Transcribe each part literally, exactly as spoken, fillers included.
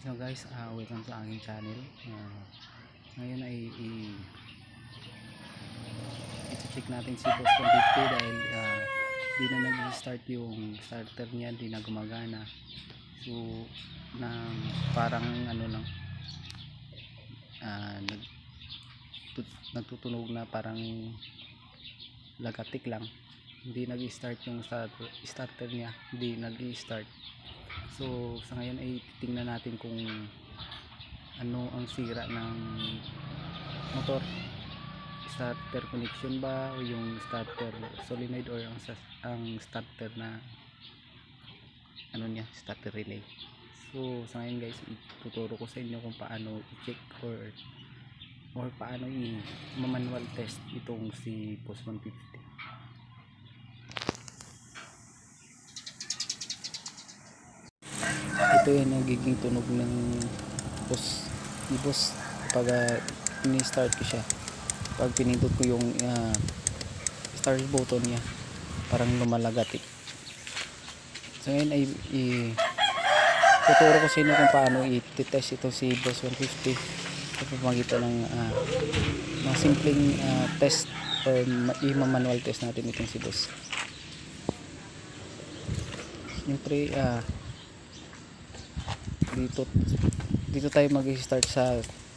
So guys, uh, welcome sa aking channel. Uh, ngayon ay i-check natin si Boss one fifty dahil uh, di na nag-start yung starter niya, di na gumagana. So nang parang ano lang, uh, nag, tut, nagtutunog na parang lagatik lang. Hindi nag-start yung starter, starter niya, hindi nag-start. So sa ngayon ay tingnan natin kung ano ang sira ng motor, starter connection ba o yung starter solenoid or ang, ang starter na ano niya, starter relay. So sa ngayon guys, ituturo ko sa inyo kung paano i-check or or paano i-manual test itong si Boss one fifty. Ito yung nagiging tunog ng Boss ni Boss pag uh, ini-start ko siya. Pag pinindot ko yung uh, start button niya, parang lumalagatik. So ngayon ay tuturo ko sa inyo kung paano i-test ito si Boss one fifty sa pamamagitan ng uh, mga simpleng uh, test or i-manual test natin itong si Boss. Siyempre uh, dito dito tayo mag-start sa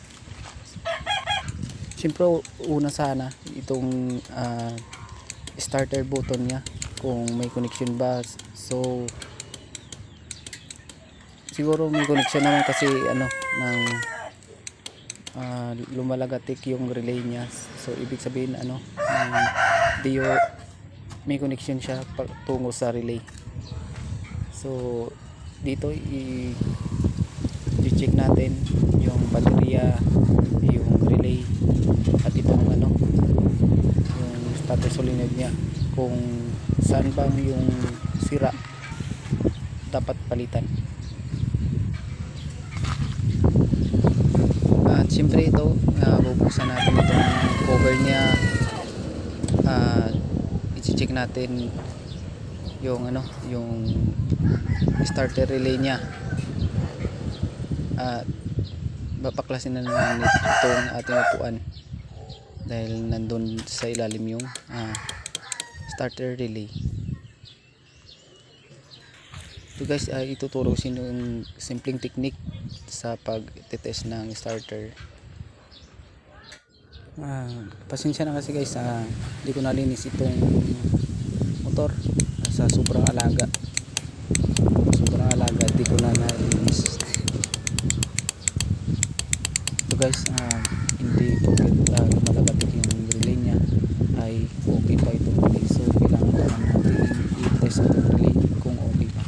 siyempre una sana itong uh, starter button niya kung may connection ba. So siguro may connection naman kasi ano ng uh, lumalagatik yung relay niya. So ibig sabihin ano ng dio may connection siya tungo sa relay. So dito i i-check natin yung baterya, yung relay at itong ano yung starter solenoid niya kung saan bang yung sira dapat palitan. At siyempre ito uh, bubuksan natin itong cover niya, uh, i-check natin yung ano yung starter relay niya at babaklasin na naman itong ating upuan dahil nandun sa ilalim yung uh, starter relay. So guys, uh, ituturo ko sa inyo yung simpleng technique sa pag-test ng starter. Uh, pasensya na kasi guys, uh, hindi ko nalinis itong motor uh, sa sobrang alaga sobrang alaga hindi ko na nalinis. So guys, uh, hindi porket uh, lumalagatik yung relay niya ay okay pa itong relay. So kailangan naman natin i-test itong relay kung okay pa.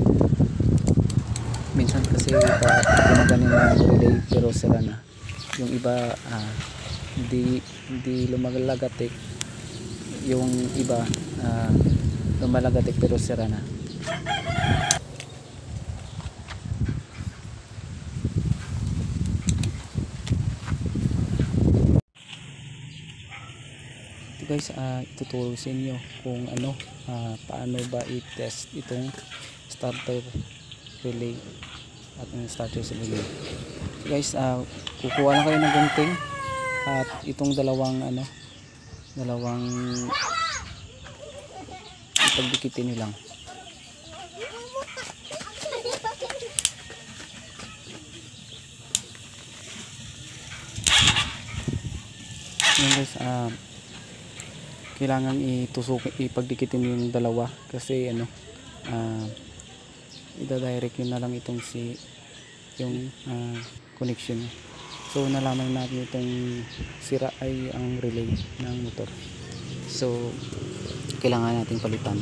Minsan kasi iba gumaganin na relay pero sira na. Yung iba uh, hindi, hindi lumalagatik, yung iba uh, lumalagatik pero sira na. Guys, uh, ituturo sa inyo kung ano uh, paano ba i-test itong starter relay at yung starter relay. So guys, uh, kukuha lang kayo ng gunting at itong dalawang ano dalawang ipagdikitin nyo lang. Yan guys, uh, kailangan itusok ipagdikitin yung dalawa kasi ano uh, ida-direct yun na lang itong si yung uh, connection. So nalaman natin itong sira ay ang relay ng motor, so kailangan natin palitan.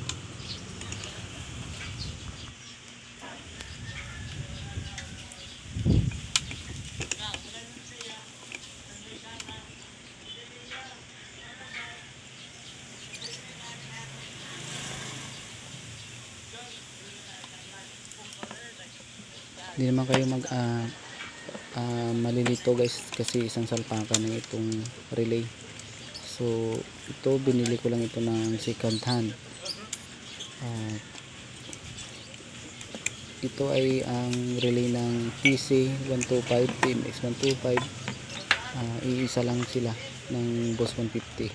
Hindi naman kayo mag uh, uh, malilito guys kasi isang salpakan ng itong relay. So ito binili ko lang ito ng second hand. Uh, ito ay ang relay ng P C one twenty-five, T M X one twenty-five. Uh, iisa lang sila ng Boss one fifty.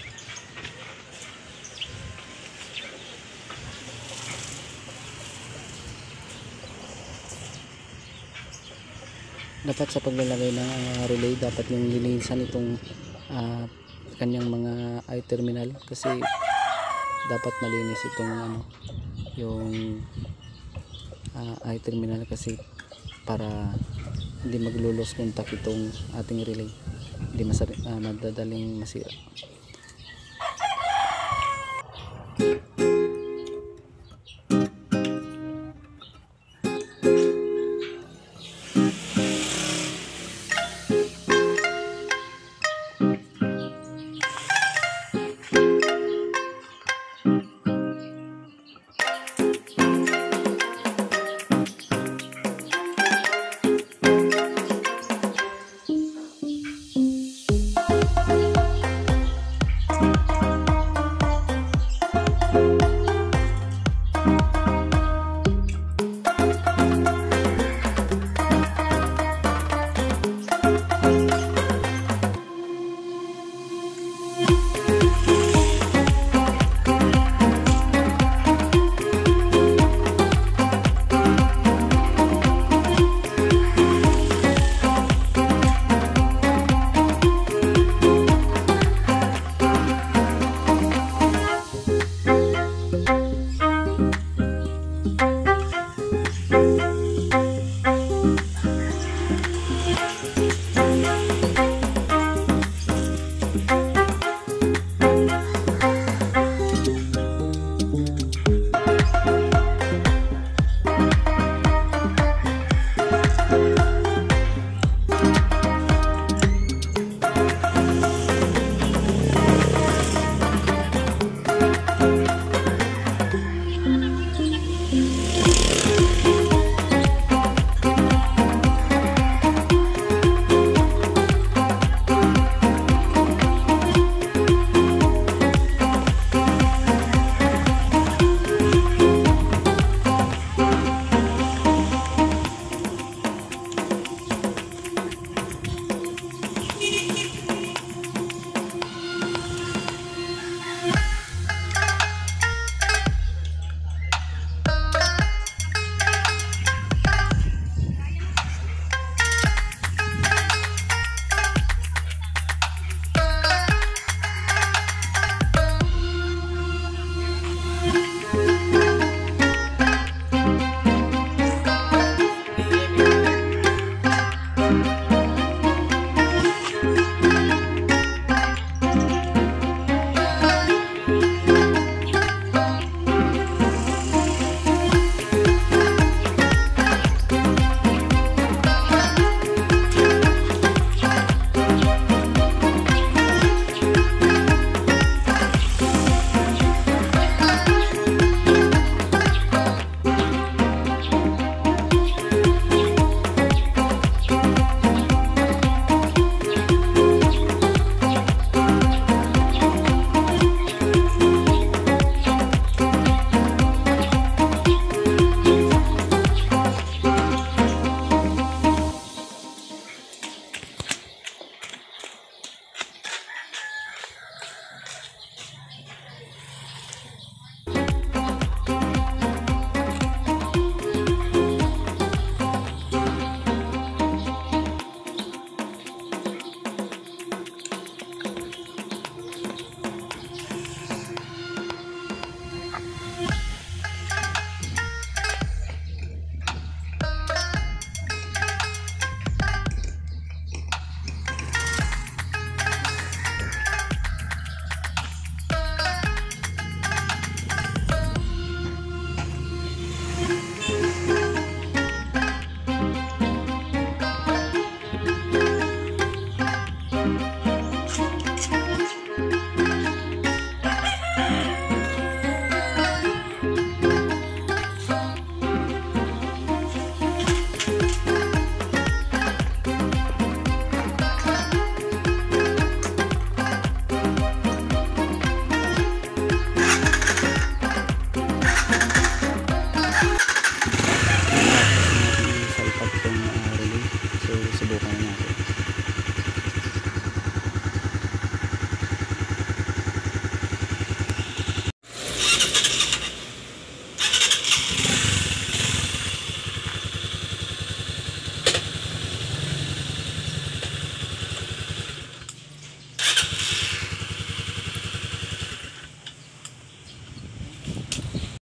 Dapat sa paglalagay ng uh, relay, dapat yung linisan itong uh, kanyang mga eye terminal, kasi dapat malinis itong ano, yung uh, eye terminal, kasi para hindi maglulos contact itong ating relay, hindi masari, uh, madadaling masira.